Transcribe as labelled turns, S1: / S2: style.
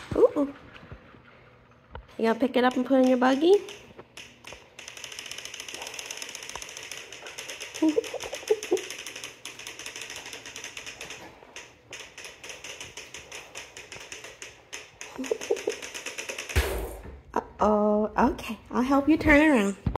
S1: Ooh. You gonna pick it up and put it in your buggy? Uh-oh. Okay, I'll help you turn around.